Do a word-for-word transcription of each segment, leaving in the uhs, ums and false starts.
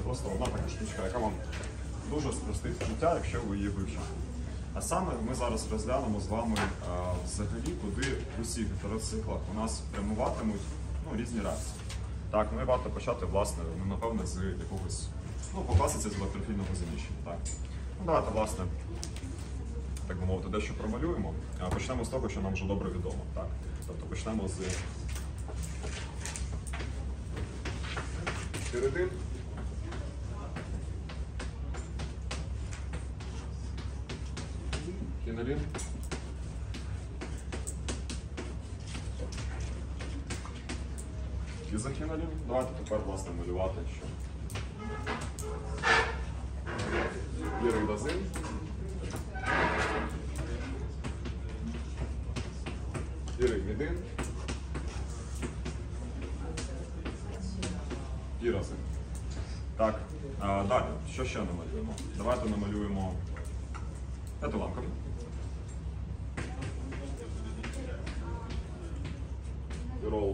просто одна така штучка, яка вам дуже спростить життя, якщо ви її вивчите. А саме ми зараз розглянемо з вами а, взагалі, куди в усіх гетероциклах у нас прямуватимуть ну, різні реакції. Так, ну і варто почати, власне, ну, напевне, з якогось, ну, по класиці з електрофільного заміщення. Так. Ну, давайте, власне, так би мовити, дещо промалюємо. А почнемо з того, що нам вже добре відомо. Так. Тобто почнемо з піридин. Фенолін. Ізофенолін. Давайте тепер, власне, малювати, що піридазин. Піридмідин. Піразин. Так, а, далі, що ще намалюємо? Давайте намалюємо етиленкові. Пірол.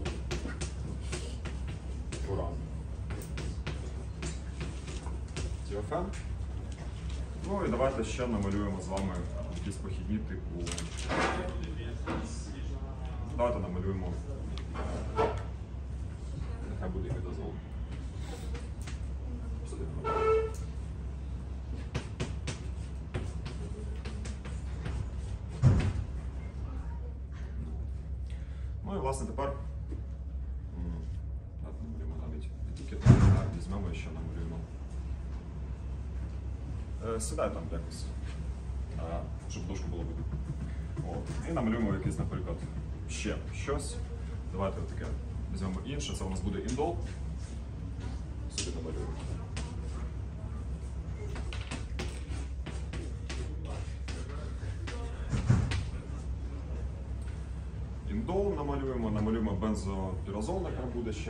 Уран. Тіофен. Ну і давайте ще намалюємо з вами якісь похідні типу. Давайте намалюємо. Нехай буде імідазол. Ну і власне тепер намалюємо навіть етикету, візьмемо і ще намалюємо. Е, сідай там якось, а, щоб дошку було видно. От. І намалюємо якийсь, наприклад, ще щось. Давайте таке візьмемо інше, це у нас буде індол. Собі намалюємо. Індол намалюємо, намалюємо бензопіразол, яка буде ще.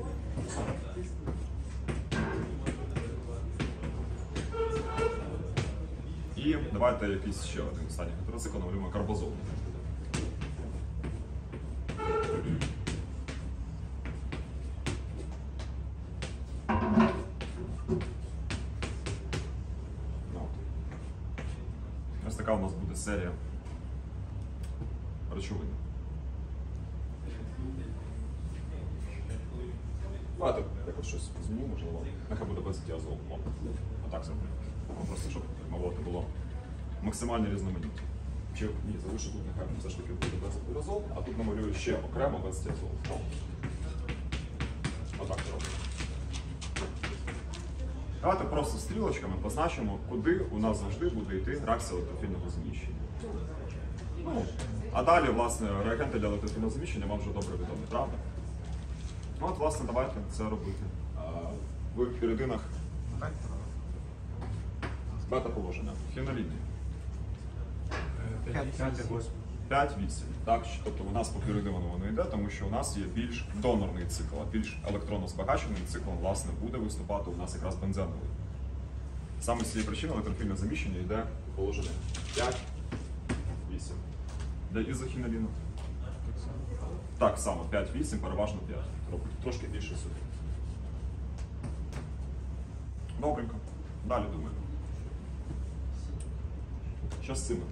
І давайте якийсь ще один останній гетероцикл намалюємо карбазол. Ось така у нас буде серія речовин. Давайте якось щось зміню, можливо. Нехай буде бензотіазол. Отак зроблю. Просто щоб мовити було максимально різноманіття. Чи ні, залишу тут нехай все ж таки буде бензопіразол, а тут намалюю ще окремо бензотіазол. Отак зроблю. Давайте просто стрілочками позначимо, куди у нас завжди буде йти реакція електрофільного заміщення. Ну, а далі, власне, реагенти для електрофільного заміщення вам вже добре відомі, правда? Ну от, власне, давайте це робити. В піридинах бета-положення. Феноліні. п'ять вісім. Так, тобто у нас по піридину воно йде, тому що у нас є більш донорний цикл, а більш електронно збагачений цикл, власне, буде виступати у нас якраз бензеновий. Саме з цієї причини електрофільне заміщення йде у положення п'ять вісім. Для ізохіноліну. Так само, п'ять вісім, переважно п'ять. Трошки більше сюди. Добренько. Далі думаю. Що з цими?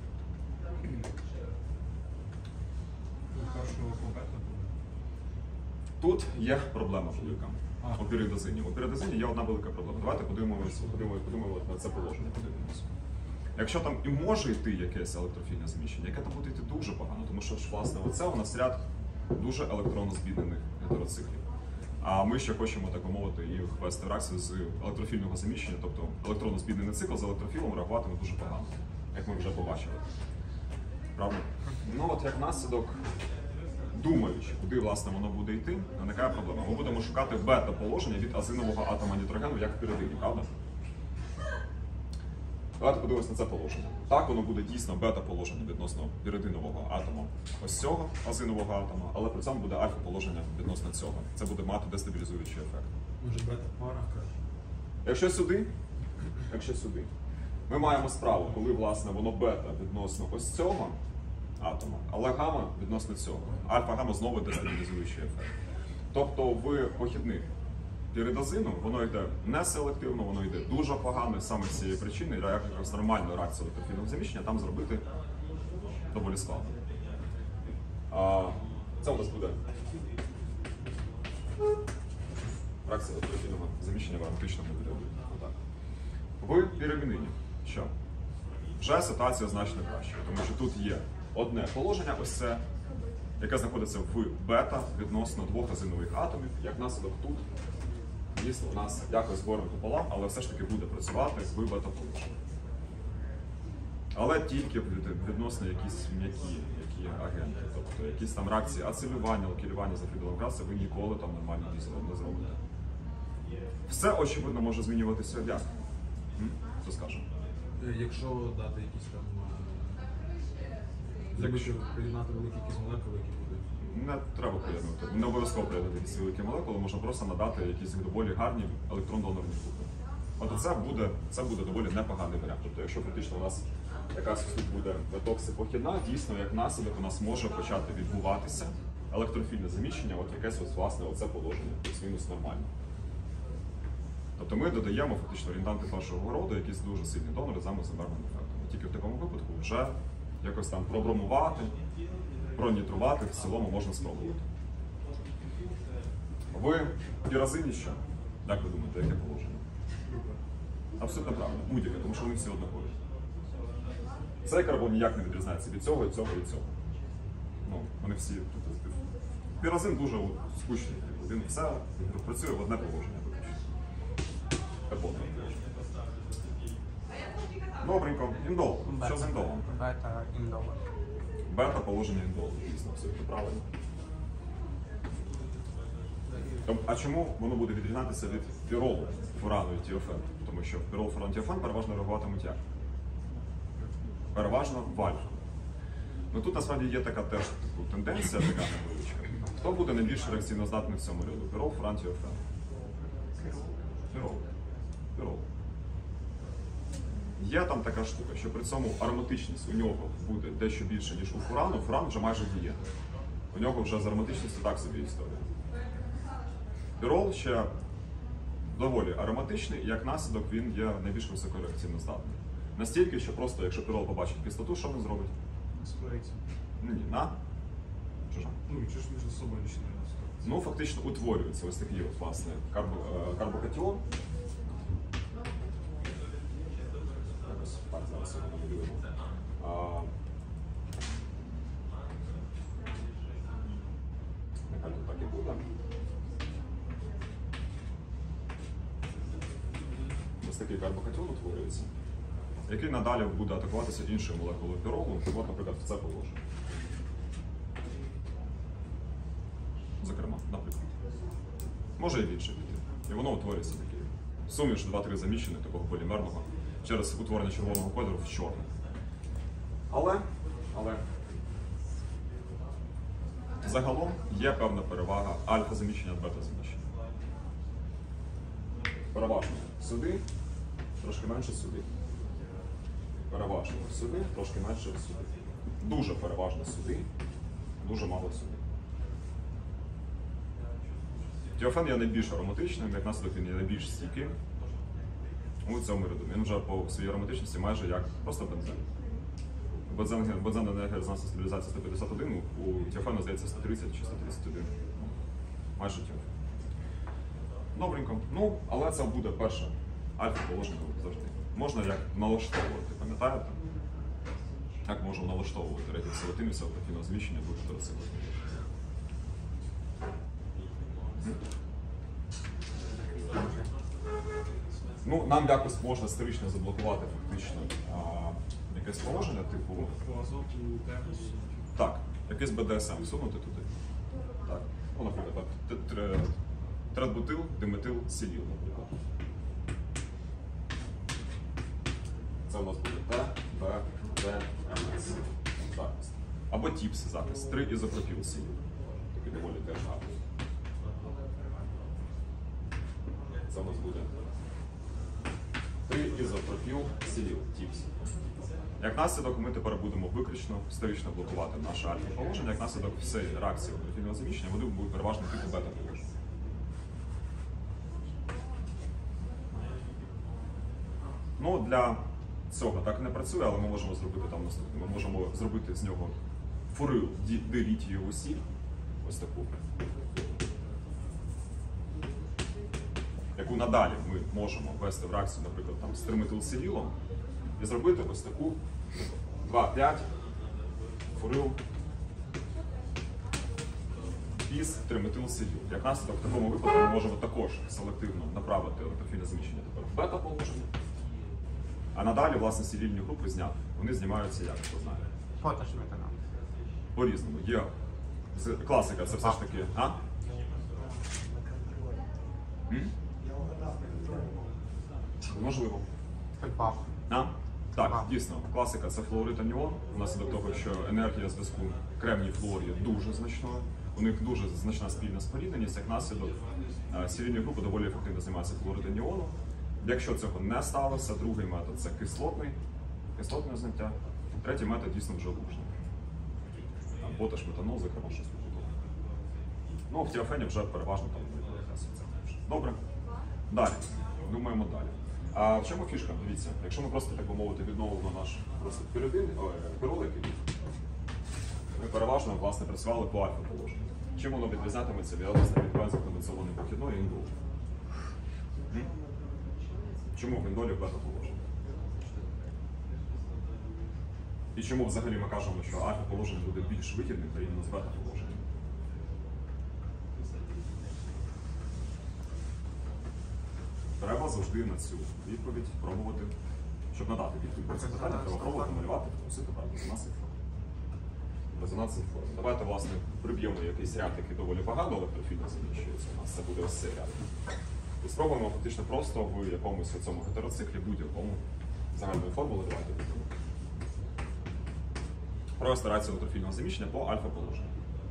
Тут є проблема велика. У піридазині. У піридазині є одна велика проблема. Давайте подивимося, подивимося, подивимося на це положення. Подивимося. Якщо там і може йти якесь електрофільне заміщення, яке там буде йти дуже погано, тому що, власне, оце у нас ряд дуже електронно збіднених гетероциклів. А ми ще хочемо, так би мовити, їх ввести в реакцію з електрофільного заміщення, тобто електронно збіднений цикл з електрофілом реагуватиме дуже погано, як ми вже побачили. Правда? Ну от як наслідок, думаючи, куди, власне, воно буде йти, виникає проблема. Ми будемо шукати бета-положення від азинового атома нітрогену, як в піридині, правда? Давайте подивимось на це положення. Так, воно буде дійсно бета-положення відносно піридинового атома ось цього азинового атома, але при цьому буде альфа-положення відносно цього. Це буде мати дестабілізуючий ефект. Може бета-пара краще? Якщо сюди, якщо сюди, ми маємо справу, коли, власне, воно бета відносно ось цього атома, але гамма відносно цього. Альфа-гамма знову дестабілізуючий ефект. Тобто в похідних піридазину, воно йде неселективно, воно йде дуже погано, саме з цієї причини, якось нормальну реакцію електрофільного заміщення там зробити доволі складно. А, це у нас буде реакція електрофільного заміщення в ароматичному періоді. В піримінині що? Вже ситуація значно краща, тому що тут є одне положення, ось це, яке знаходиться в бета відносно двох азинових атомів. Як наслідок тут дійсно у нас якось згорне пополам, але все ж таки буде працювати в бета-положенні. Але тільки відносно якісь м'які які агенти, тобто якісь там реакції ацилювання, локілювання за Фріделом Граса ви ніколи там нормально не зробите. Все, очевидно, може змінюватися як? Що скажемо? Якщо дати якісь там Якщо приєднати великі якісь молекули, які будуть. Не треба приєднувати. Не обов'язково приєднати якісь великі молекули, можна просто надати якісь доволі групи. електрон-донорні групи. От це буде, це буде доволі непоганий варіант. Тобто, якщо фактично у нас якась тут буде токсипохідна, дійсно, як наслідок, у нас може почати відбуватися електрофільне заміщення, от якесь ось, власне оце положення, плюс-мінус нормально. Тобто ми додаємо фактично орієнтанти першого роду, якісь дуже сильні донори з амозимерним ефектом. І тільки в такому випадку вже якось там пробромувати, пронітрувати в цілому можна спробувати. Ви піразині що? Як ви думаєте, яке положення? Абсолютно правильно, будь-яке, тому що вони всі однакові. Цей карбон ніяк не відрізняється від цього, і цього, і цього. Ну, вони всі... Піразин дуже от, скучний. Він все працює в одне положення. Карбонне положення. Добренько. Індол. Що з індолом? Бета індол. Бета положення індолу. Дійсно, абсолютно правильно. А чому воно буде відрізнятися від піролу, фурану і тіофену? Тому що пірол, фуран, тіофен переважно реагуватимуть як? Переважно в альфа. Ну тут насправді є така теж типу, тенденція, така невеличка. Хто буде найбільш реакційно здатний в цьому ряду? Пірол, фуран, тіофен? Пірол. Пірол. Є там така штука, що при цьому ароматичність у нього буде дещо більше, ніж у фурану. Фуран вже майже діє. У нього вже з ароматичністю так собі історія. Пірол ще доволі ароматичний, і як наслідок він є найбільш високореакційно здатний. Настільки, що просто, якщо пірол побачить кислоту, що він зробить? Склеїться. Ні, на? Чужа. Ну і що ж між собою не склеїться? Ну, фактично утворюється ось такий от, власне, карбо, е, карбокатіон. Якось так, зараз його намалюємо. А, нехай тут так і буде. Ось такий карбокатіон утворюється, який надалі буде атакуватися іншою молекулою піролу, от, наприклад, в це положення. Зокрема, наприклад. Може і в інше піти. І воно утворюється такий суміш два-три заміщених такого полімерного через утворення червоного кольору в чорне. Але, але загалом є певна перевага альфа-заміщення від бета-заміщення. Переважно сюди, трошки менше сюди. Переважно сюди, трошки менше сюди. Дуже переважно сюди, дуже мало сюди. Тіофен є найбільш ароматичним, як наслідок він є найбільш стійким у цьому ряду. Він вже по своїй ароматичності майже як просто бензин. Бензин, бензин енергія резонансна стабілізація сто п'ятдесят один, у тіофену, здається, сто тридцять чи сто тридцять один. Майже тіофен. Добренько. Ну, але це буде перше альфа-положення завжди. Можна як налаштовувати, пам'ятаєте? Як можна налаштовувати рейтинг селективність електрофільного зміщення будь-то це. Ну, нам якось можна стерично заблокувати фактично а, якесь положення, типу. По азоту темус. Так, якийсь бе де ес ем всунути туди. Так. Ну, наприклад, так. Третбутил, диметил, сіліл, наприклад. Це у нас буде Т, Б, Д, М, С. Захист. Або тіпс захист. Три ізопропіл сіліл. Такий доволі теж гарний. Це у нас буде три ізопропіл сіліл, тіпс. Як наслідок ми тепер будемо виключно стерично блокувати наше альфа-положення. Як наслідок всієї реакції електрофільного заміщення вони будуть переважно типу бета-положення. Ну, для цього так і не працює, але ми можемо зробити там наступне. Ми можемо зробити з нього фурил дилітієву сіль, ось таку, яку надалі ми можемо ввести в реакцію, наприклад, там, з триметилсилілом, і зробити ось таку два п'ять фурил із триметилсиліл. Як наслідок, в такому випадку ми можемо також селективно направити електрофільне заміщення тепер в бета-положення. А надалі, власне, силільні групи зняти. Вони знімаються, як хто знає. Фотошметана. По-різному. Є з- класика, це все ж таки. А? М? Можливо. Фельпап. А? Так, Ага. дійсно, класика це флуорид аніон, внаслідок того, що енергія зв'язку кремній флуор є дуже значною. У них дуже значна спільна спорідненість, як наслідок е, силільні групи доволі ефективно знімаються флуорид аніону. Якщо цього не сталося, другий метод це кислотний, кислотне зняття. Третій метод дійсно вже лужний. Там поташ, метанол, зокрема, щось побудовано. Ну, в тіафені вже переважно там якась це. Добре. Далі. Думаємо далі. А в чому фішка? Дивіться, якщо ми просто, так би мовити, відновимо наш просто піридин, пиролик, ми переважно, власне, працювали по альфа-положенню. Чим воно відрізнятиметься від бензоконвенційної похідної індолу? Чому в індолі бета-положення? І чому взагалі ми кажемо, що альфа-положення буде більш вигідним порівняно з бета-положенням? Треба завжди на цю відповідь пробувати, щоб надати відповідь на це питання, треба пробувати малювати, просити про резонансний форм. Резонансний форм. Давайте, власне, приб'ємо якийсь ряд, який доволі багато електрофільно заміщується. У нас це буде ось цей ряд. І спробуємо фактично просто в якомусь цьому гетероциклі будь-якому загальної формули давайте відповідь. Провести рацію електрофільного заміщення по альфа-положенню.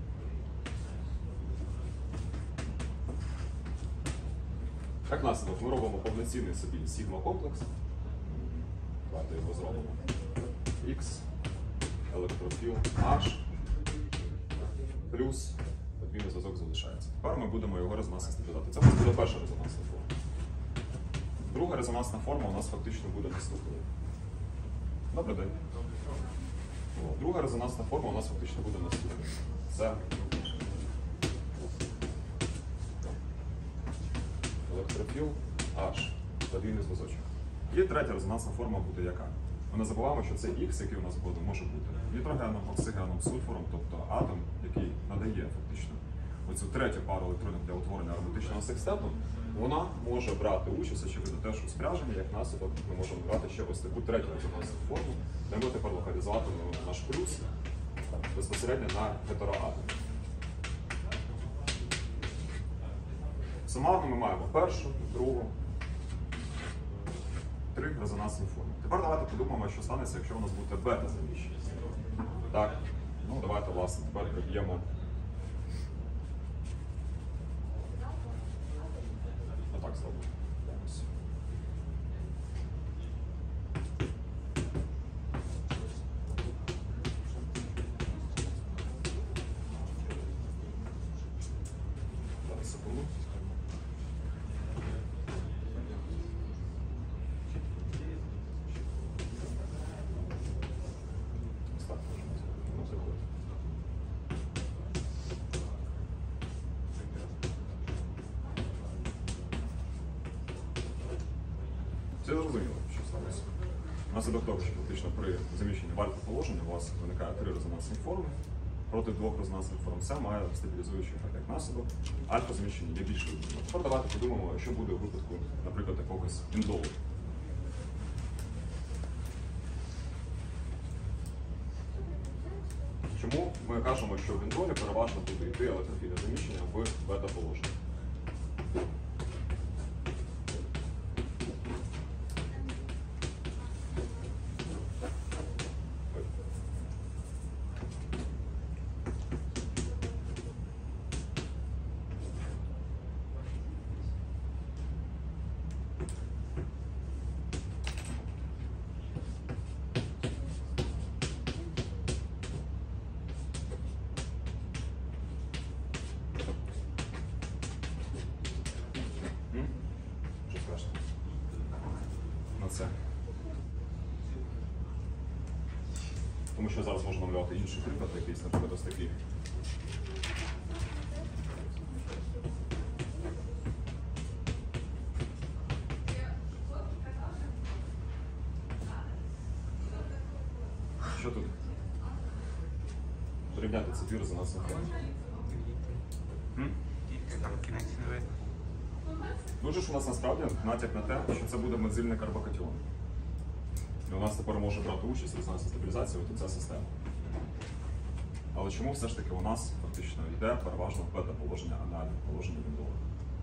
Як наслідок, ми робимо повноцінний собі сігма-комплекс. Давайте його зробимо. X, електрофіл, H, плюс подвійний зв'язок залишається. Тепер ми будемо його резонансно стабілізувати. Це у нас буде перша резонансна форма. Друга резонансна форма у нас фактично буде наступною. Добрий день. О, друга резонансна форма у нас фактично буде наступною. Це електрофіл, H, подвійний зв'язочок. І третя резонансна форма буде яка? Ми не забуваємо, що це X, який у нас буде, може бути нітрогеном, оксигеном, сульфуром, тобто атом, який надає фактично оцю третю пару електронів для утворення ароматичного секстету, вона може брати участь, очевидно, теж у спряженні, як наслідок ми можемо брати ще ось таку третю резонансну форму, де ми тепер локалізуватимемо наш плюс безпосередньо на гетероатом. Сумарно ми маємо першу, другу, три резонансні форми. Тепер давайте подумаємо, що станеться, якщо у нас буде бета-заміщення. Так, ну давайте, власне, тепер приб'ємо. Отак зробимо. Ось. Зараз секунду. Ось так можемо зробити. Це зрозуміло, що сталося. Внаслідок того, що фактично при заміщенні в альфа-положення у вас виникає три резонансні форми. Проти двох резонансних форм С має стабілізуючий ефект як наслідок. Альфа-заміщення є більш вигідним. Тепер давайте подумаємо, що буде у випадку, наприклад, якогось індолу. Чому ми кажемо, що в індолі переважно буде йти електрофільне заміщення в бета-положенні? М? Що скажете? На це. Тому що я зараз можу намалювати інший приклад, якийсь, наприклад, ось такий. Що тут? Порівняти ці дві резонансні форми. Тільки там кінець не видно. Дуже ж у нас насправді натяк на те, що це буде бензильний карбокатіон. І у нас тепер може брати участь в резонансній стабілізації от ця система. Але чому все ж таки у нас фактично йде переважно в бета-положення, а не положення віндове?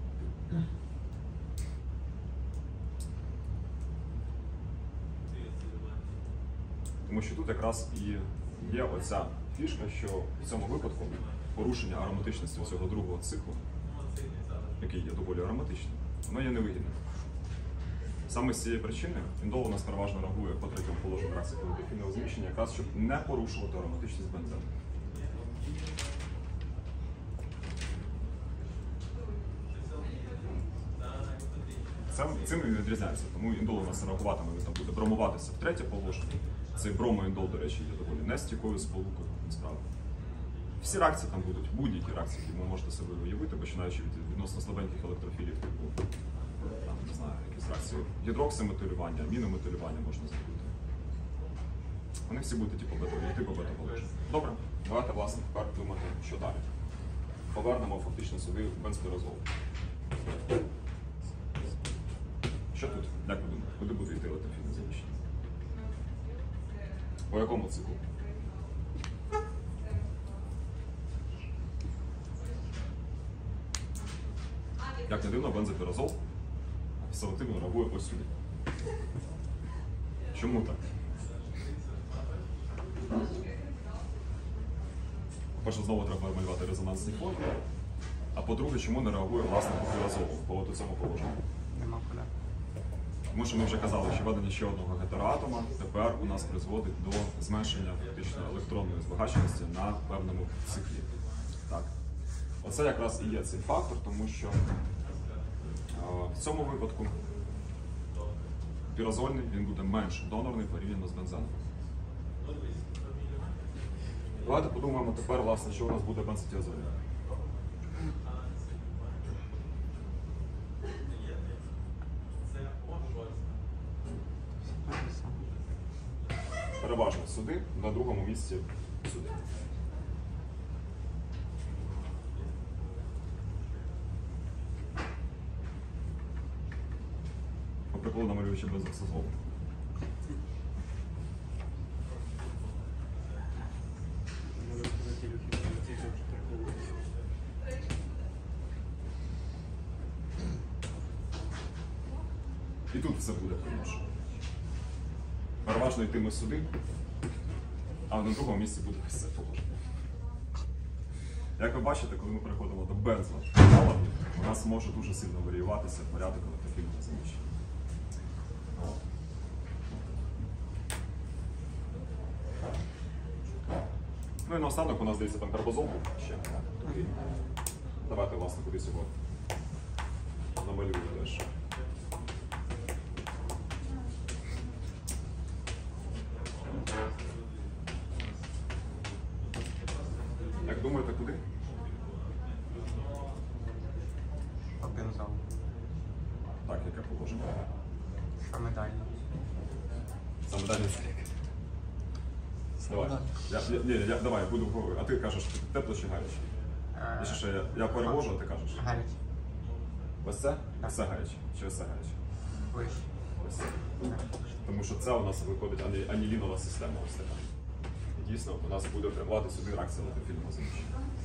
Тому що тут якраз і є оця фішка, що в цьому випадку порушення ароматичності цього другого циклу, який є доволі ароматичним, воно є невигідним. Саме з цієї причини індол у нас переважно реагує по третьому положенню реакції політехнічного зміщення, якраз щоб не порушувати ароматичність бензину. Це, цим він відрізняється, тому індол у нас реагуватиме, він там буде бромуватися в третє положення. Цей бромоіндол, до речі, є доволі нестійкою сполукою, насправді. Всі реакції там будуть, будь-які реакції, які ви можете собі уявити, починаючи від відносно слабеньких електрофілів, типу, там, не знаю, якісь реакції гідроксиметилювання, амінометилювання можна зробити. Вони всі будуть типу бета, типу бета-положення. Добре, давайте, власне, тепер думати, що далі. Повернемо фактично сюди бензпірозол. Що тут? Як ви думаєте? Куди буде йти електрофільне заміщення? По якому циклу? Як не дивно, бензопірозол селективно реагує ось сюди. Чому так? По-перше, знову треба малювати резонансні форми. А по-друге, чому не реагує власне по пірозолу, по от цьому положенню? Нема куди. Тому що ми вже казали, що введення ще одного гетероатома тепер у нас призводить до зменшення фактично електронної збагаченості на певному циклі. Так. Оце якраз і є цей фактор, тому що е, в цьому випадку пірозольний він буде менш донорний порівняно з бензеном. Давайте подумаємо тепер, власне, що у нас буде бензотіазольний. Переважно сюди, на другому місці сюди. По приколу намалюючи бензоксазол. І тут все буде по-іншому. Переважно йтиме сюди, а на другому місці буде ось це положення. Як ви бачите, коли ми переходимо до бензла, у нас може дуже сильно варіюватися порядок електрофільного заміщення. Ну і наостанок у нас, здається, там карбозол був ще. Давайте, власне, кудись його намалюю теж. Як думаєте, куди? Один зал. Так, яке положення? Саме далі. Саме далі це яке? Давай. Я, я, ні, я, давай, я буду говорити. А ти кажеш, тепло чи гаряче? Е, І ще, ще я, я перевожу, а ти кажеш. Гаряче. Ось це? Так. Все гаряче. Чи ось це гаряче? Вище. Ось це. Тому що це у нас виходить ані- анілінова система ось така. І дійсно у нас буде прямувати сюди реакція електрофільного заміщення.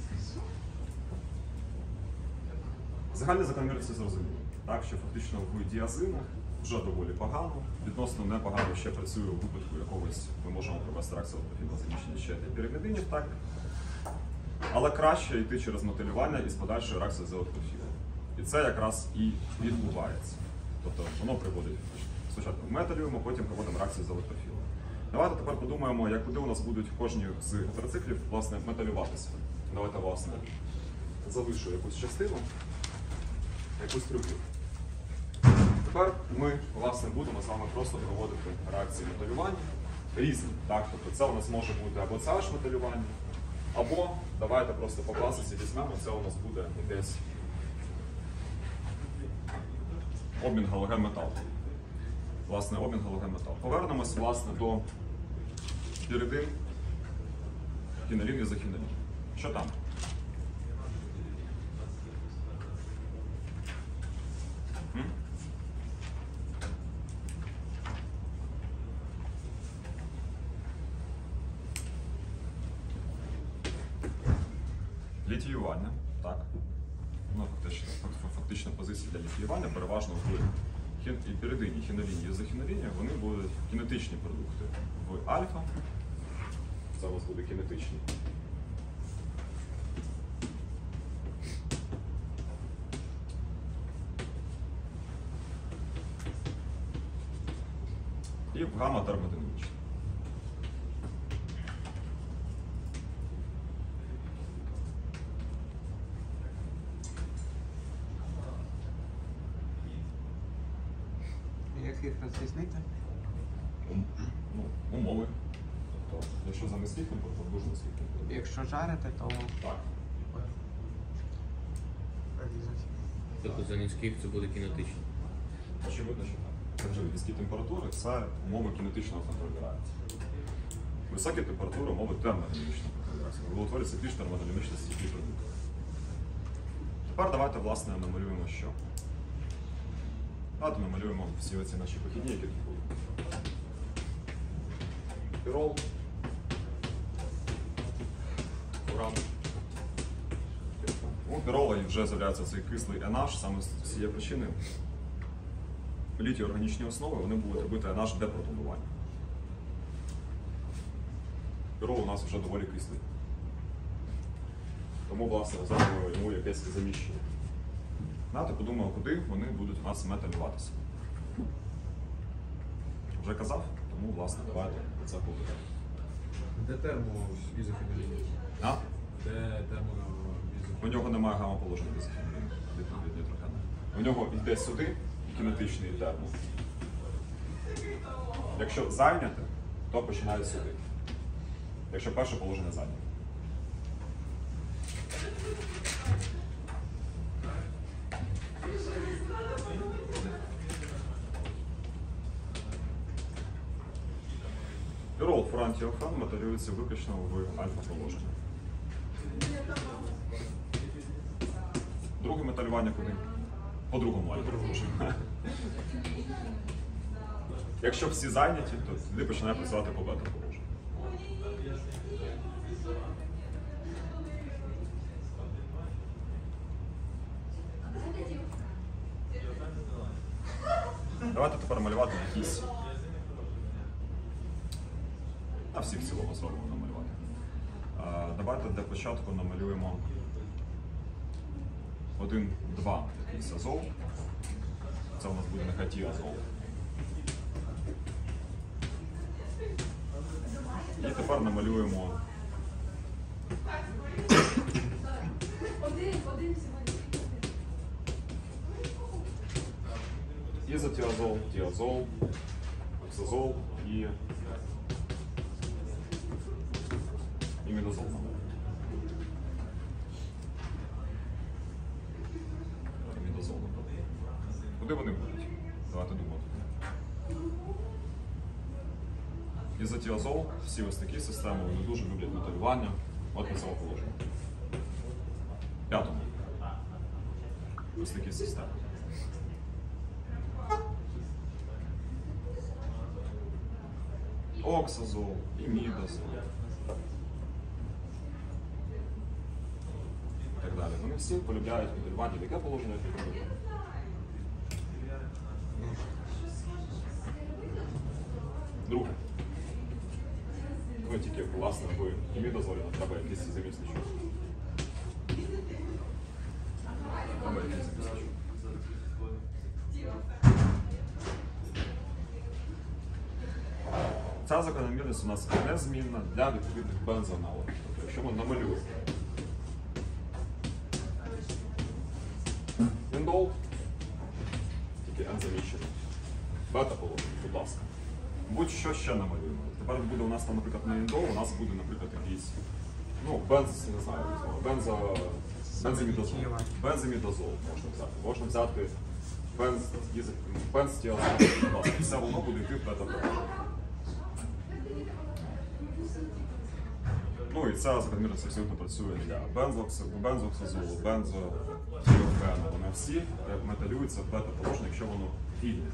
Загальний закономірність це зрозуміло. Так, що фактично в діазину вже доволі погано, відносно непогано ще працює у випадку якогось, ми можемо провести реакцію електрофільного заміщення ще для піримідинів, так? Але краще йти через мотивування із подальшою реакцією з електрофілом. І це якраз і відбувається. Тобто воно приводить, спочатку металюємо, потім проводимо реакцію з електрофілом. Давайте тепер подумаємо, як куди у нас будуть кожні з гетероциклів, власне, металюватися. Давайте, власне, залишу якусь частину, якусь трюків. Тепер ми, власне, будемо з вами просто проводити реакції металювання різні. Так? Тобто це у нас може бути або це ж моделювання, або давайте просто по класиці візьмемо, це у нас буде десь обмін галоген-метал. Власне, обмін галоген-метал. Повернемось, власне, до піридин, хінолін і захінолін. Що там? М? Літіювання, так. Ну, фактично, фактична позиція для літіювання переважно в хін, і піридині, хіноліні і захіноліні, вони будуть кінетичні продукти. В альфа, це у нас буде кінетичні. І в гамма термодинамічні. Як їх розрізнити? Ум- ну, умови. Тобто, якщо за низьких температур, дуже низьких температур. Якщо жарити, то Так. різати. Тобто за низьких це буде кінетично. Очевидно, що так. Це вже низькі температури, це умови кінетичного контролю реакції. Високі температури умови термодинамічного контролю реакції. Утворюється більш термодинамічно стійкі продукти. Тепер давайте, власне, намалюємо що? Давайте намалюємо всі оці наші похідні, які тут були. Пірол, уран. У пірола вже з'являється цей кислий ен аш, саме з цієї причини. Літій органічні основи, вони будуть робити ен аш депротонування. Пірол у нас вже доволі кислий. Тому, власне, зробимо йому якесь заміщення. Знаєте, подумав, куди вони будуть у нас металюватися. Вже казав, тому, власне, давайте це повідомимо. Де термо ізохінолін? А? Де термо У нього немає гамма-положення від нітрогена. У нього йде сюди кінетичний термо. Якщо зайняте, то починає сюди. Якщо перше положення зайняте. Пірол фурантіофан металюється виключно в альфа-положенні. Друге металювання куди? По другому альфа-положенню. Якщо всі зайняті, то тоді починає працювати по бета-положенню. Давайте тепер малювати якісь. А всі в цілому зробимо намалювати. А, давайте для початку намалюємо один-два якийсь азол. Це у нас буде нехай тіазол. І тепер намалюємо ізотіазол, тіазол, оксазол і імідазол. Імідазол. Куди вони будуть? Давайте думати. Ізотіазол, всі ось такі системи, вони дуже люблять металювання. От на цьому положення. П'ятому. Ось такі системи. Оксазол, імідазол. І так далі. Вони всі полюбляють моделювання. Яке положення фігурує? Друге. Ну, тільки, власне, в імідазолі нам треба якийсь замісничок. Треба якийсь замісничок. Ця закономірність у нас незмінна для відповідних бензоаналогів. Тобто, якщо ми намалюємо індол, тільки N заміщено, бета положення, будь ласка. Будь-що ще намалюємо. Тепер буде у нас там, наприклад, не індол, у нас буде, наприклад, якийсь, ну, бенз, не знаю, бензо, бензимідозол. Бензимідозол можна взяти. Можна взяти бенз, бензтіазол. Все воно буде йти в бета-протокол. Ну і це закономірність абсолютно працює для бензоксу, бензоксазолу, бензотіогену. Вони всі металюються в бета-положення, якщо воно вільне.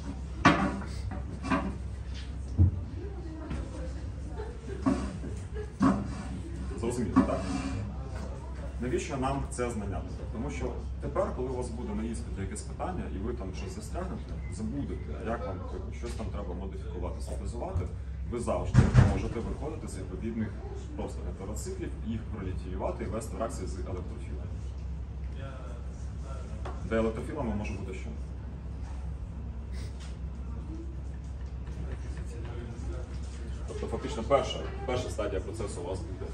Зрозуміло, так? Навіщо нам це знання? Тому що тепер, коли у вас буде на іспиті якесь питання, і ви там щось застрягнете, забудете, як вам щось там треба модифікувати, синтезувати, ви завжди можете виходити з відповідних просто гетероциклів, їх пролітіювати і вести реакції з електрофілами. Де електрофілами може бути що? Тобто фактично перша, перша стадія процесу у вас буде.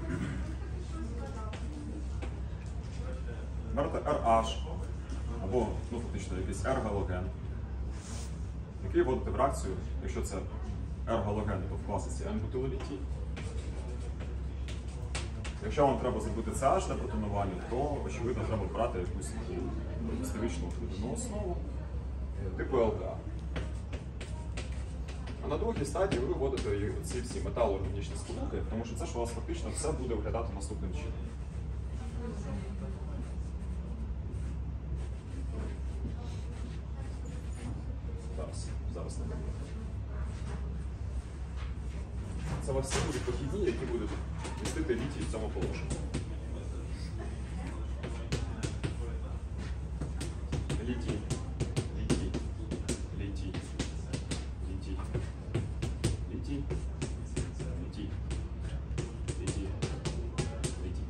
Берете RH, або ну, фактично якийсь R-галоген, який вводите в реакцію, якщо це R-галоген, то в класиці N-бутилолітій. Якщо вам треба зробити це H для протонування, то, очевидно, треба брати якусь таку статичну хлібну основу, типу ЛК. А на другій стадії ви вводите ці всі металоорганічні сполуки, тому що це ж у вас фактично все буде виглядати наступним чином. Зараз, зараз не буде. Це у вас все будуть похідні, які будуть містити літій в цьому положенні. Літій, літій, літій, літій, літій, літій, літій, літій.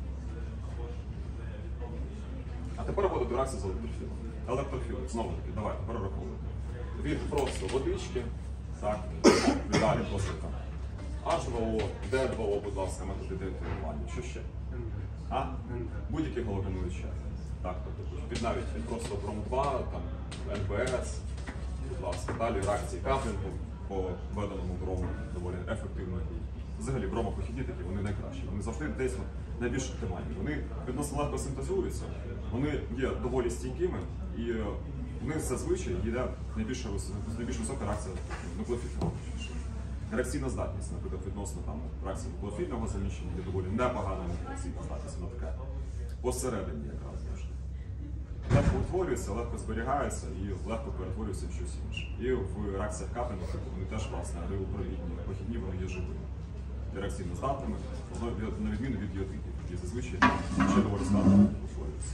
А тепер вводити реакцію з електрофілом. Електрофіл, знову таки, давайте перераховуємо. Від просто водички, так, далі просто там. Аш два О, Д два О, будь ласка, методи деактивування. Що ще? А? Будь-які галогенуючі. Так, тобто, від навіть від просто бром два, там, Н Б С, будь ласка, далі реакції каплінгу по введеному брому доволі ефективно. Взагалі бромопохідні такі, вони найкращі. Вони завжди десь найбільш оптимальні. Вони відносно легко синтезуються, вони є доволі стійкими і вони зазвичай є найбільш, найбільш висока реакція нуклеофільного. Реакційна здатність, наприклад, відносно там реакції нуклеофільного заміщення є доволі непогана реакційна здатність, вона така посередині якраз завжди. Легко утворюється, легко зберігається і легко перетворюється в щось інше. І в реакціях каплінгу вони теж, власне, гривопровідні похідні, вони є живими. І реакційно здатними, на відміну від йодидів, які зазвичай ще доволі складно утворюються.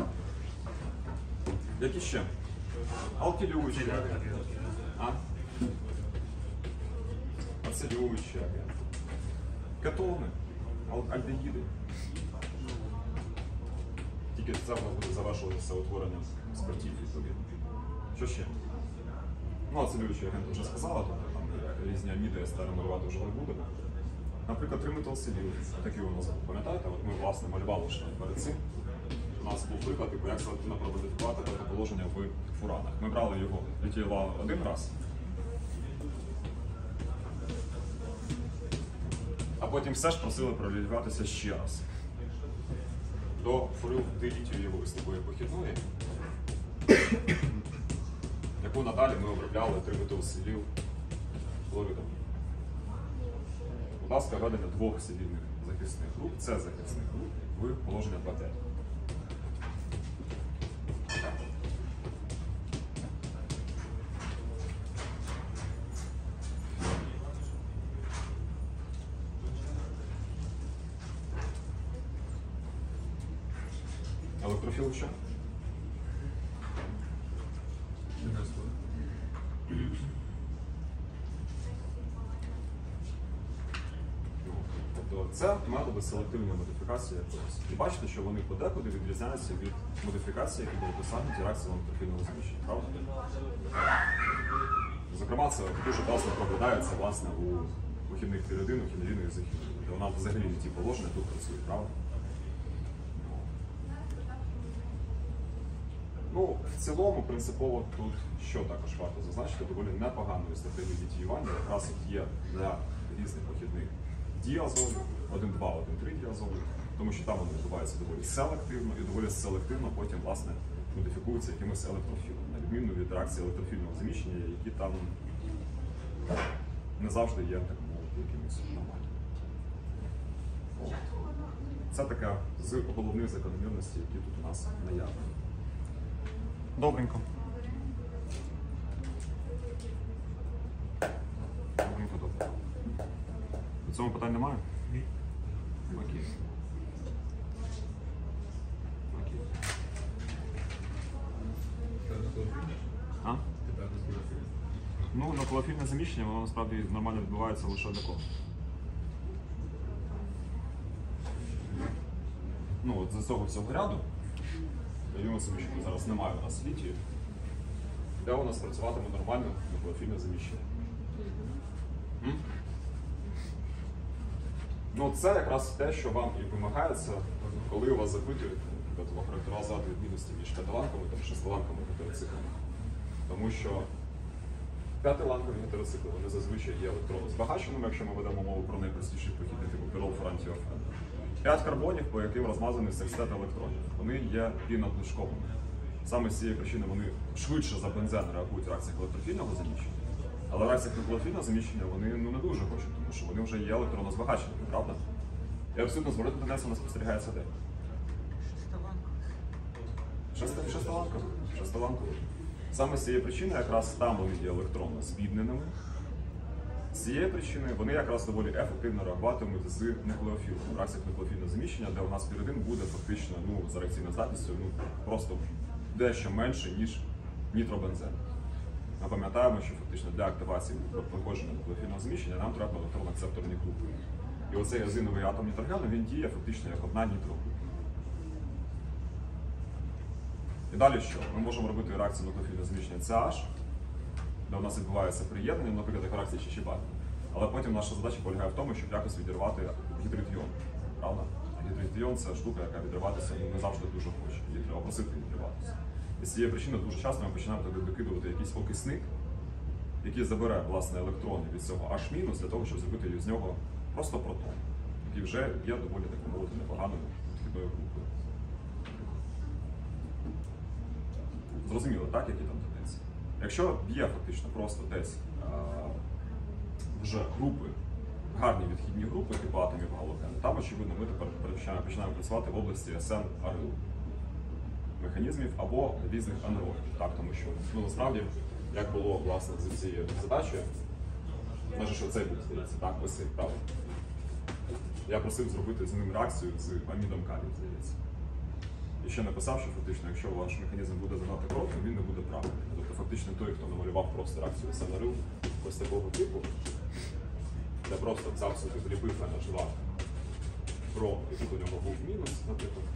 Які ще? Алкілюючі агенти. А? Ацелюючі агенти. Кетони, альдегіди. Тільки це у нас буде завершуватися утворенням спиртів відповідно. Що ще? Ну, ацелюючі агенти вже сказала, тобто там різні аміди, естери малювати вже не будемо. Наприклад, триметилсиліл, такий у нас був, пам'ятаєте? От ми, власне, малювали ще перед цим. У нас був приклад, типу, як селективно промодифікувати таке положення в фуранах. Ми брали його літіювали один раз, а потім все ж просили пролітюватися ще раз. До фурилдилітію його вислової похідної, яку надалі ми обробляли триметилсиліл хлоридом. Будь ласка, введення двох силільних захисних груп, це захисних груп, в положення два п'ять. Електрофіл що? Тобто це методи селективної модифікації якогось. І бачите, що вони подекуди відрізняються від модифікацій, які були досягнуті реакцією електрофільного зміщення, правда? Зокрема, це дуже класно проглядається, власне, у вихідних піридинах і нерівних західних, де вона взагалі не ті положення тут працює, правда? Ну, в цілому, принципово тут, що також варто зазначити, доволі непоганою стратегією відтіювання якраз от є для різних похідних діазолів, один два, один три діазолів, тому що там вони відбуваються доволі селективно і доволі селективно потім, власне, модифікуються якимось електрофілом, на відміну від реакції електрофільного заміщення, які там не завжди є, так мовити, якимось нормальними. От. Це така з головних закономірностей, які тут у нас наявні. Добренько. Добренько, добре. У цьому питань немає? Ні. Окей. Окей. Тепер на колофільне? А? Тепер на колофільне. Ну, наколофільне заміщення, воно насправді нормально відбувається лише для кого. Ну, от з цього всього ряду, уявімо собі, що зараз немає у нас літію, де у нас працюватиме нормально наколофільне заміщення. М? Ну, це якраз те, що вам і вимагається, коли у вас запитують охарактеризувати відмінності між п'ятиланками та шестиланками гетероциклами. Тому що п'ятиланкові гетероцикли, вони зазвичай є електронозбагаченими, якщо ми ведемо мову про найпростіші похідні типу пірол-франтіофен. П'ять карбонів, по яким розмазаний секстет електронів. Вони є пінадлишковими. Саме з цієї причини вони швидше за бензен реагують в реакціях електрофільного заміщення, але в реакціях наколофільного заміщення вони ну, не дуже хочуть, тому що вони вже є електронозбагаченими, правда? І абсолютно зворотна тенденція у нас спостерігається де? Шестиланка. Шестиланкові. Шестиланкові. Саме з цієї причини якраз там вони є електронно спідненими. З цієї причини вони якраз доволі ефективно реагуватимуть з нуклеофілом, в реакціях нуклеофільного заміщення, де у нас піридин буде фактично ну, за реакційною здатністю ну, просто дещо менше, ніж нітробензен. Ми пам'ятаємо, що фактично для активації проходження нуклеофільного заміщення нам треба електронно-акцепторні групи. І оцей резиновий атом нітрогену, він діє фактично як одна нітрогрупа. І далі що? Ми можемо робити реакцію нуклеофільного заміщення це аш, де у нас відбувається приєднання, наприклад, як реакція Чичибари. Але потім наша задача полягає в тому, щоб якось відірвати гідрит-іон. Правда? Гідрит-іон – це штука, яка відриватися ну, не завжди дуже хоче. Її треба просити відриватися. І з цієї причини дуже часто ми починаємо туди викидувати якийсь окисник, який забере власне електрони від цього H- для того, щоб зробити з нього просто протон, який вже є доволі так мовити непоганою підхідною групою. Зрозуміло, так, які там тенденції? Якщо є фактично просто десь а, вже групи, гарні відхідні групи, типу атомів галогену, там, очевидно, ми тепер починаємо, починаємо працювати в області ес ен ар ел механізмів або різних анерогів. Так, тому що ну, насправді, як було власне з цією задачею, може, що цей був, здається, так, ось цей, правильно. Я просив зробити з ним реакцію з амідом калію, здається. І ще написав, що фактично, якщо ваш механізм буде занадто коротким, він не буде правильним. Тобто фактично той, хто намалював просто реакцію ес ен ар ел ось такого типу, де просто взяв собі вліпив ен ейч два про, і тут у нього був мінус, наприклад,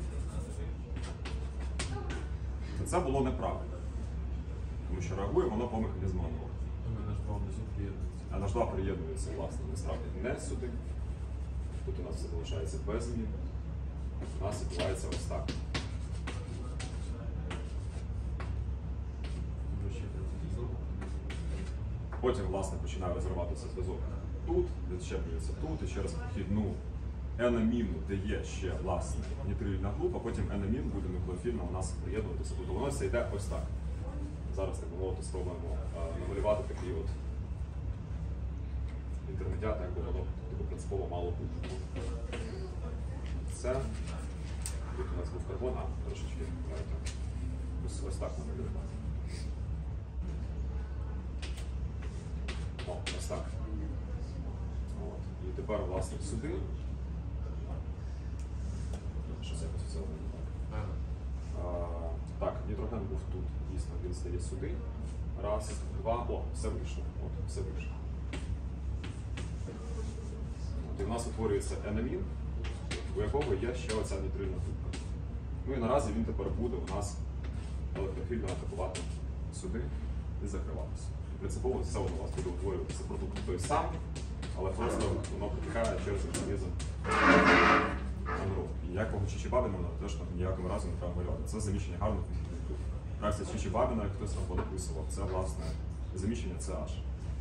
то це було неправильно. Тому що реагує воно по механізму аналогу. Тому наш два внизу приєднується. А наш два приєднується, власне, насправді не сюди. Тут у нас все залишається без змін. У нас відбувається ось так. Потім, власне, починає розриватися зв'язок тут, відщеплюється тут, і через похідну енаміну, де є ще, власне, нітрильна група, потім енамін буде нуклеофільно у нас приєднуватися. Тобто воно все йде ось так. Зараз, так би мовити, спробуємо а, намалювати такий от інтермедіат, як би воно типу, принципово мало бути. Це тут у нас був карбон, а трошечки давайте ось, ось так намалюємо. О, ось так. От. І тепер, власне, сюди. Щось якось все одно не так. А, так, нітроген був тут, дійсно, він стає сюди. Раз, два, о, все вийшло. От, все вийшло. От, і в нас утворюється енамін, у якого є ще оця нітрильна група. Ну і наразі він тепер буде у нас електрофільно атакувати сюди і закриватися. І принципово все одно у вас буде утворюватися продукт той самий, але просто воно протікає через механізм анерогії. І ніякого чичибади воно теж ніякому разі не треба малювати. Це заміщення гарних відхідних груп. Реакція Чичі-Бабіна, як хтось там понаписував, це власне заміщення це аж.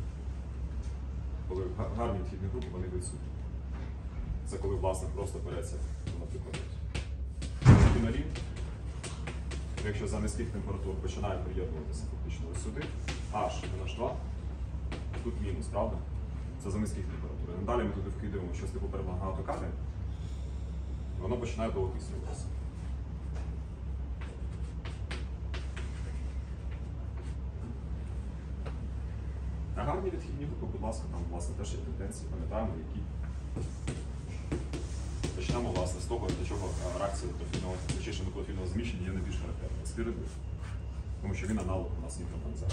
Коли га- гарні відхідні групи, вони відсутні. Це коли власне просто береться, наприклад, фінолін. Якщо за низьких температур починає приєднуватися фактично ось сюди, H ен ейч два, тут мінус, правда? Це за низьких температур. І далі ми туди вкидаємо щось типу перманганату калію, воно починає доокислюватися. А гарні відхідні групи, будь ласка, там власне теж є тенденції, пам'ятаємо, які. Почнемо власне з того, для чого е, реакція електрофільного, точніше нуклеофільного зміщення є найбільш характерною. Спіридин. Тому що він аналог у нас нітробензену.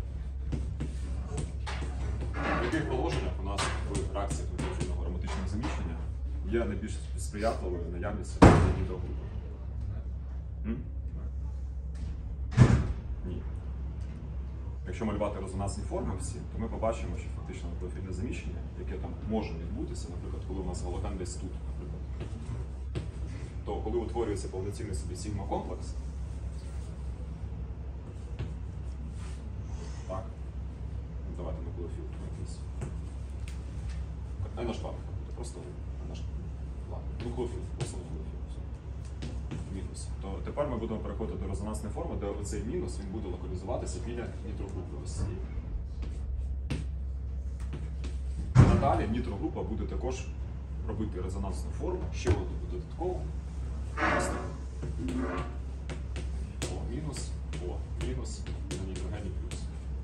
В яких положеннях у нас в реакціях нуклеофільного ароматичного заміщення є найбільш сприятливою наявність нітогрупи? М? Ні. Якщо малювати резонансні форми всі, то ми побачимо, що фактично нуклеофільне заміщення, яке там може відбутися, наприклад, коли у нас галоген десь тут, наприклад, то коли утворюється повноцінний собі сігма-комплекс, так, давайте нуклеофіл якийсь. ен ейч два буде, просто ен ейч два. Нуклеофіл, просто нуклеофіл. все. Мінус. То тепер ми будемо переходити до резонансної форми, де оцей мінус він буде локалізуватися біля нітрогрупи ось цієї. Надалі нітрогрупа буде також робити резонансну форму, ще одну додаткову. О, мінус, о, мінус, на нітрогені плюс.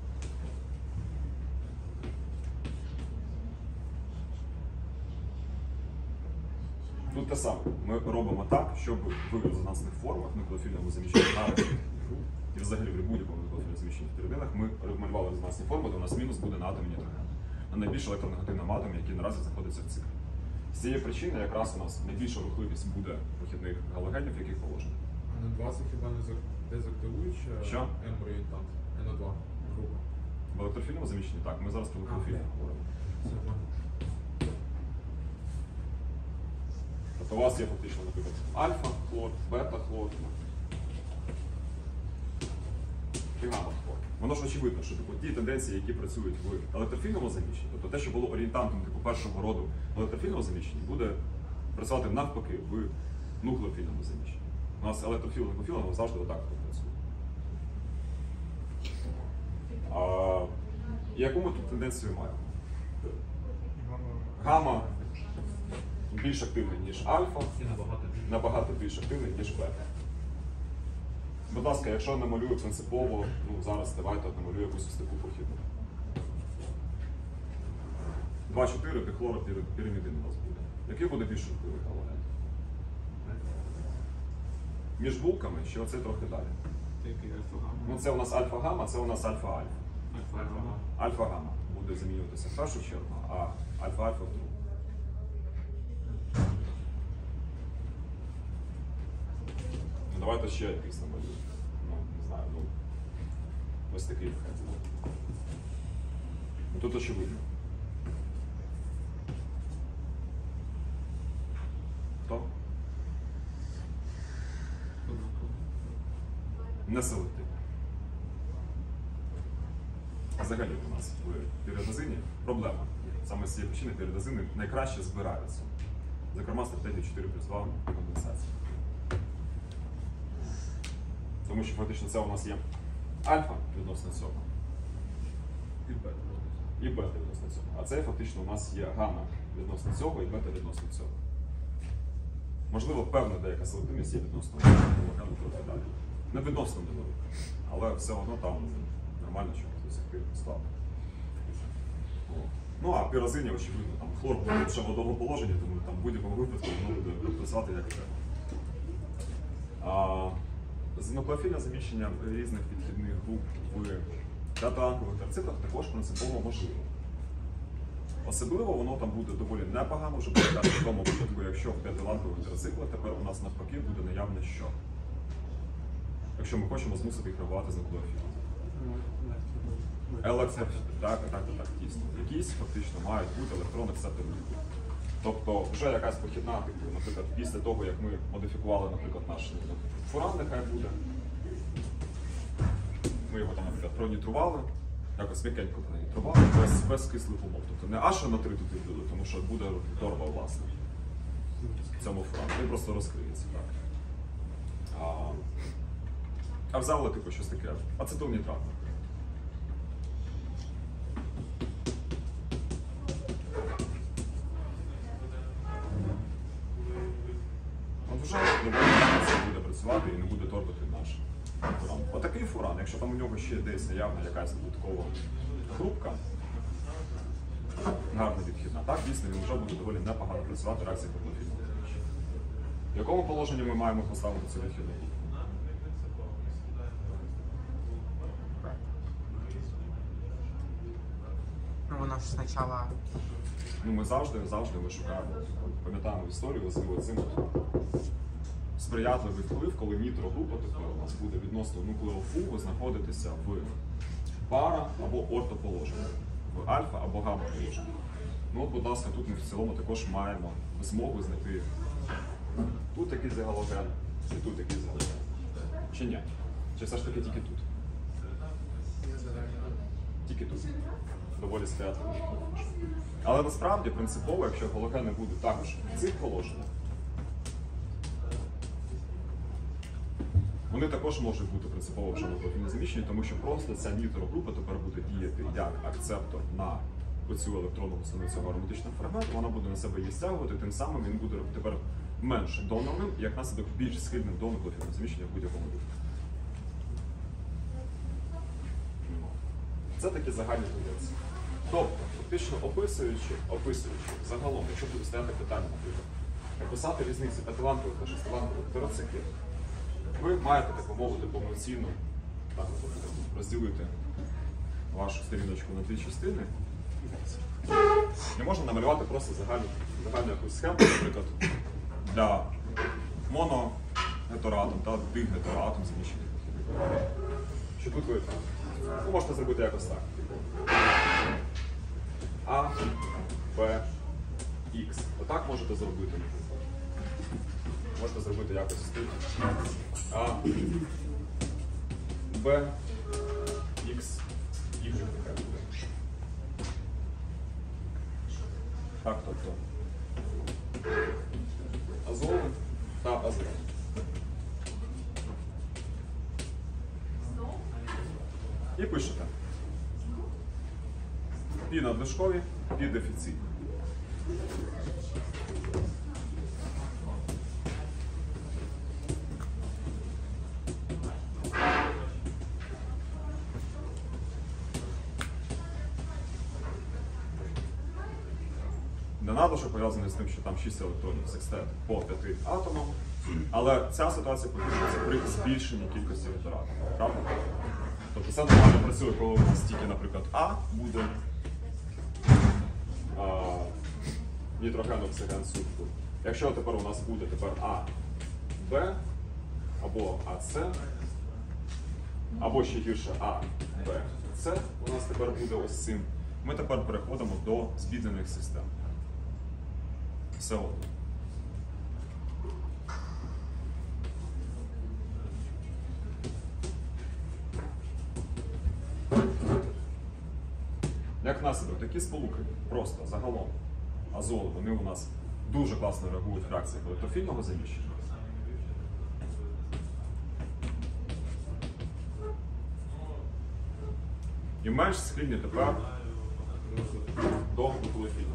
Тут те саме. Ми робимо так, щоб в резонансних формах нуклеофільному заміщенні на і взагалі в будь-якому нуклеофільному заміщенні в піридинах ми малювали резонансні форми, де у нас мінус буде на атомі нітрогену. На найбільш електронегативному атомі, який наразі знаходиться в циклі. З цієї причини якраз у нас найбільша рухливість буде вихідних галогенів, в яких положеннях. ен ей два це хіба не зак- дезактивуюча Що? М-орієнтант? ен ей два група. В електрофільному заміщенні так, ми зараз про нуклеофільне говоримо. Це нормально. Тобто у вас є фактично, наприклад, альфа-хлор, бета-хлор і гамма-хлор. Воно ж очевидно, що типу, ті тенденції, які працюють в електрофільному заміщенні, тобто те, що було орієнтантом типу, першого роду в електрофільному заміщенні, буде працювати навпаки в нуклеофільному заміщенні. У нас електрофіл і нуклеофіл воно завжди отак працює. А, і яку ми тут тенденцію маємо? Гамма більш активний, ніж альфа, І набагато більше. набагато більш активний, ніж бета. Будь ласка, якщо намалюю принципово, ну зараз давайте от намалюю якусь ось таку похідну. два-чотири дихлоропіримідин у нас буде. Який буде більш рухливий галоген? Між булками, ще оце трохи далі. Який альфа-гамма? Ну це у нас альфа-гамма, це у нас альфа-альфа. Альфа-гамма. Альфа-гамма буде замінюватися в першу чергу, а альфа-альфа в другу. Ну, давайте ще якийсь намалюємо. Ну, не знаю, ну ось такий нехай буде. Ну, тут очевидно. Хто? Не селективно. Взагалі у нас в піридозині проблема. Саме з цієї причини піридозини найкраще збираються. Зокрема, стратегія чотири плюс два конденсації. Тому що фактично це у нас є альфа відносно цього І бета. і бета відносно цього. А це фактично у нас є гамма відносно цього і бета відносно цього. Можливо, певна деяка селективність є відносно галогену трохи далі. Не відносно невелика, але все одно там нормально чогось досягти складно. Ну а пірозині, очевидно, там хлор буде лише в одному положенні, тому там в будь-якому випадку воно буде працювати як треба. А, з нуклеофільне заміщення різних підхідних груп в тетраанкових терциклах також принципово можливо. Особливо воно там буде доволі непогано вже показати в тому випадку, якщо в п'ятиланкових терциклах тепер у нас навпаки буде наявне що? Якщо ми хочемо змусити їх реагувати з нуклеофілом. Електро, так, так, так, дійсно. Якісь фактично мають бути електрони сателіти. Тобто вже якась похідна, типу, наприклад, після того, як ми модифікували, наприклад, наш фуран, нехай буде. ми його там, наприклад, пронітрували, якось м'якенько пронітрували, без, без кислих умов. Тобто не аж на три туди вбили, тому що буде торба власне в цьому фронті. Він просто розкриється. Так. А, а взяли типу щось таке ацетилнітрат. От вже доволі це буде працювати і не буде торбити наш фуран. Отакий фуран, якщо там у нього ще десь наявна якась додаткова грубка, гарна відхідна, так дійсно він вже буде доволі непогано працювати реакція поглофільного заміщення. В якому положенні ми маємо поставити цю відхідну грубку? Ну, воно ж спочатку. Ну, ми завжди, завжди ми шукаємо, пам'ятаємо історію з цим сприятливий вплив, коли нітрогрупа тепер у нас буде відносно нуклеофу, ви знаходитеся в пара або ортоположенні, в альфа або гамма положенні. Ну, от, будь ласка, тут ми в цілому також маємо змогу знайти тут якийсь галоген і тут якийсь галоген. Чи ні? Чи все ж таки тільки тут? Тільки тут. Доволі сприятливо. Але насправді принципово, якщо галогени будуть також в цих положеннях, вони також можуть бути принципово вже нуклеофільно заміщені, тому що просто ця нітрогрупа тепер буде діяти як акцептор на оцю електронну густину цього ароматичного фрагменту, вона буде на себе її стягувати, тим самим він буде тепер менш донорним, і як наслідок більш схильним до нуклеофільного заміщення в будь-якому випадку. Це такі загальні тенденції. Тобто, фактично описуючи, описуючи загалом, якщо буде стояти питання, наприклад, описати різницю п'ятиланкових та шестиланкових тероциклів, ви маєте, так би мовити, повноцінно так, розділити вашу сторіночку на дві частини. І можна намалювати просто загальну, загальну якусь схему, наприклад, для моногетероатом та дигетероатом заміщених вихідних. Що тут ви ну, можете зробити якось так. А, Б, Х. Отак можете зробити. Можете зробити якось тут. А, Б, Х, Y. Так, тобто. Азоли та азот. І пишете. Пі надлишкові, пі дефіцитні. Не треба, що пов'язаний з тим, що там шість електронів секстет по п'яти атомам, але ця ситуація погіршується при збільшенні кількості гетератів. Правда? Тобто це нормально працює, коли у нас тільки, наприклад, А буде а, нітроген, оксиген, сульфур. Якщо тепер у нас буде тепер А, Б або АС, або ще гірше А, Б, С, у нас тепер буде ось цим. Ми тепер переходимо до збіднених систем. Все одно. Як наслідок, такі сполуки просто загалом азоли, вони у нас дуже класно реагують в реакціях електрофільного заміщення. І менш схильні тепер до нуклеофільного.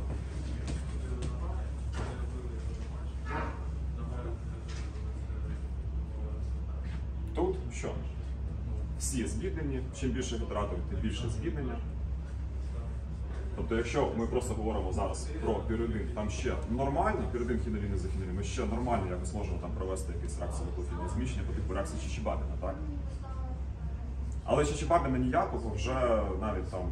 Тут що? Всі збіднені, чим більше гетератів, тим більше збіднення. Тобто, якщо ми просто говоримо зараз про піридин, там ще нормально, піридин, хінолін і захінолін, ми ще нормально якось можемо там провести якісь реакції нуклеофільного зміщення по типу реакції Чичибабіна, так? Але Чичибабіна ніякого вже навіть там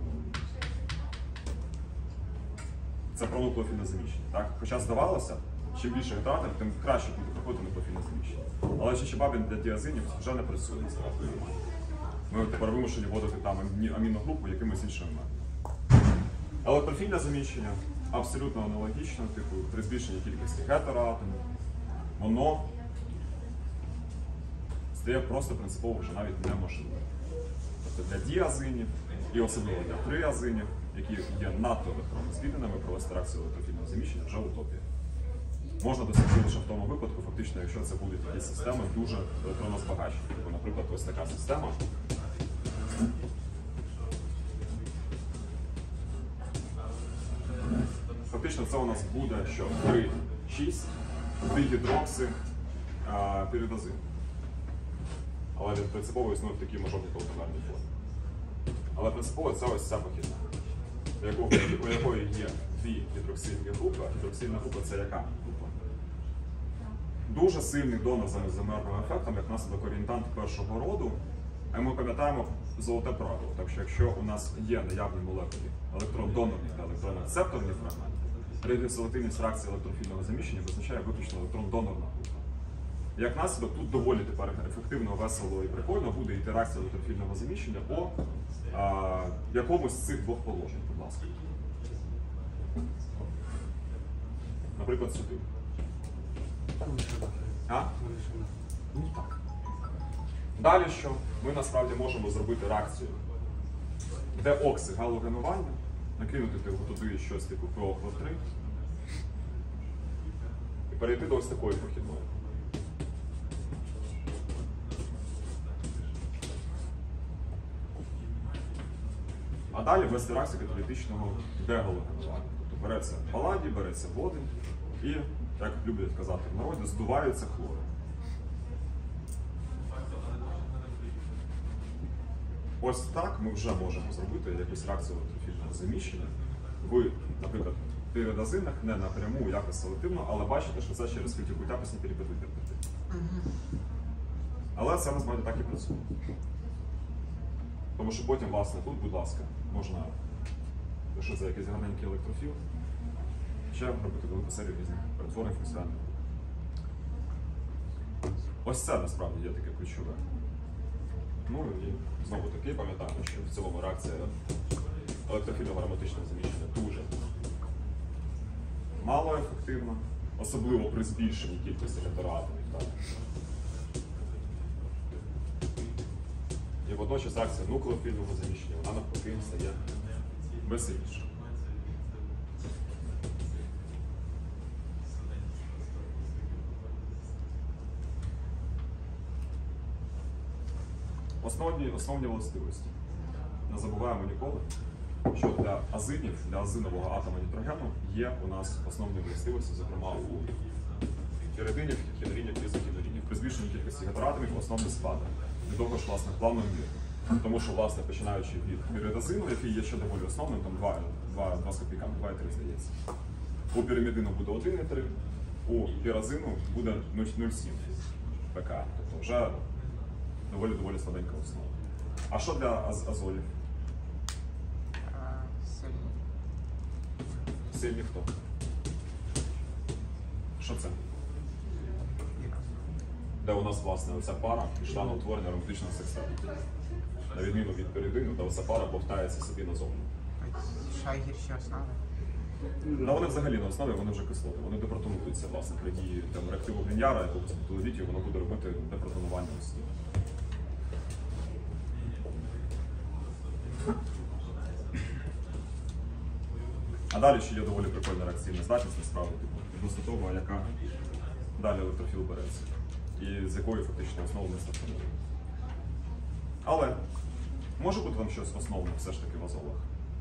це про нуклеофільне заміщення, так? Хоча здавалося, чим більше гетератів, тим краще буде проходити нуклеофільне заміщення. Але Чичибабін для діазинів вже не працює насправді. Ми тепер вимушені вводити там аміногрупу якимось іншим методом. Електрофільне заміщення абсолютно аналогічно, типу при збільшенні кількості гетероатомів, воно стає просто принципово вже навіть неможливе. для діазинів і особливо для триазинів, які є надто електронно-звільненими, провести реакцію електрофільного заміщення вже утопія. Можна досягти лише в тому випадку, фактично, якщо це будуть якісь системи дуже електронно збагачені. Тобто, наприклад, ось така система. Фактично це у нас буде що три шість дигідрокси піридазин. Але він принципово існує в такій мажорній полутамерній формі. Але принципово це ось ця похідна, у якої, у якої є дві гідроксильні групи, а гідроксильна група це яка група? Дуже сильний донор за ізомерним ефектом, як наслідок орієнтант першого роду. А ми пам'ятаємо золоте правило. Так що якщо у нас є наявні молекулі електрон-донорні та електронно-рецепторні фрагменти, радіоселективність реакції електрофільного заміщення визначає виключно електрон-донорна група. Як наслідок, тут доволі тепер ефективно, весело і прикольно буде йти реакція електрофільного заміщення по а, якомусь з цих двох положень, будь ласка. Наприклад, сюди. А? Ну так. Далі що? Ми насправді можемо зробити реакцію деокси галогенування, накинути туди щось типу пе о три і перейти до ось такої похідної. А далі ввести реакцію каталітичного дегалогенування. Тобто береться паладій, береться водень і, як люблять казати в народі, здуваються хлори. Ось так ми вже можемо зробити якусь реакцію електрофільного заміщення в, наприклад, піридазинах, не напряму, якось селективно, але бачите, що це через фітікультяписні перипетити. Але це насправді так і працює. Тому що потім, власне, тут, будь ласка, можна, якщо це якийсь гарненький електрофіл, ще робити велику серію різних перетворень функціональних. Ось це насправді є таке ключове. Ну і знову таки пам'ятаємо, що в цілому реакція електрофільного ароматичного заміщення дуже мало ефективна, особливо при збільшенні кількості гетероатомів. Так? І водночас реакція нуклеофільного заміщення, вона навпаки стає безсильнішою. Основні, основні властивості. Не забуваємо ніколи, що для азинів, для азинового атома нітрогену є у нас основні властивості, зокрема у піридинів, хінорінів, ізохінорінів. При збільшенні кількості гетероатомів основний склад. Від того ж, власне, плавно мір. Тому що, власне, починаючи від піридазину, який є ще доволі основним, там два з копійками, два і три, здається. У піримідину буде один і три, у піразину буде нуль цілих сім пек. Тобто вже доволі-доволі складенька основа. А що для аз азолів? Сильні. Сильні хто? Що це? Де у нас, власне, оця пара пішла на утворення ароматичного секстату. На відміну від піридину, де оця пара бовтається собі назовні. Що гірші основи? Ну, вони взагалі на основі, вони вже кислоти. Вони депротонуються, власне, при дії там, реактиву Гріньяра, якогось металовітію, воно буде робити депротонування основи. А далі ще є доволі прикольна реакційна здатність, насправді, відносно того, яка далі електрофіл береться. І з якої фактично основи не стартує. Але може бути там щось основне все ж таки в азолах?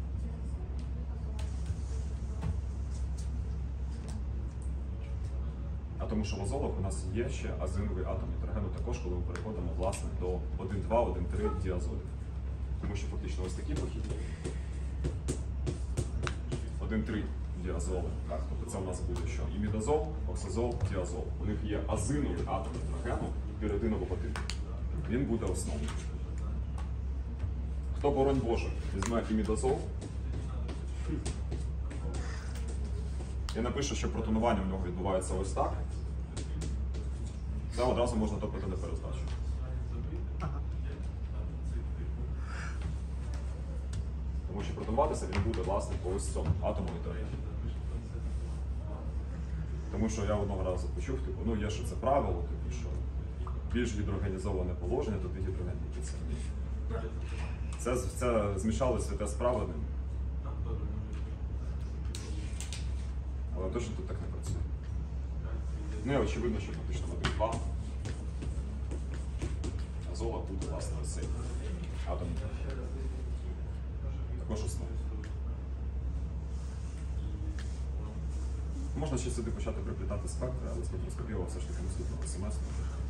А тому що в азолах у нас є ще азиновий атом нітрогену також, коли ми переходимо власне до один два, один три діазолів. Тому що фактично ось такі похідні. один три діазоли. Так, тобто це у нас буде що? Імідазол, оксазол, діазол. У них є азиновий атом нітрогену піридинового типу. Він буде основним. Хто, боронь Боже, візьме імідазол і напише, що протонування в нього відбувається ось так, це одразу можна топити на перездачу. Тому що протонуватися він буде, власне, по ось цьому атому нітрогену. Тому що я одного разу почув, типу, ну є що це правило, типу, що більш гідрогенізоване положення, то ти гідрогенний підсердний. Це, це змішалося святе з праведним. Але точно тут так не працює. Ну і очевидно, що фактично один два. Азола буде, власне, ось цей атом. Також основний. Можна ще сюди почати приплітати спектри, але спектроскопія все ж таки наступного семестру.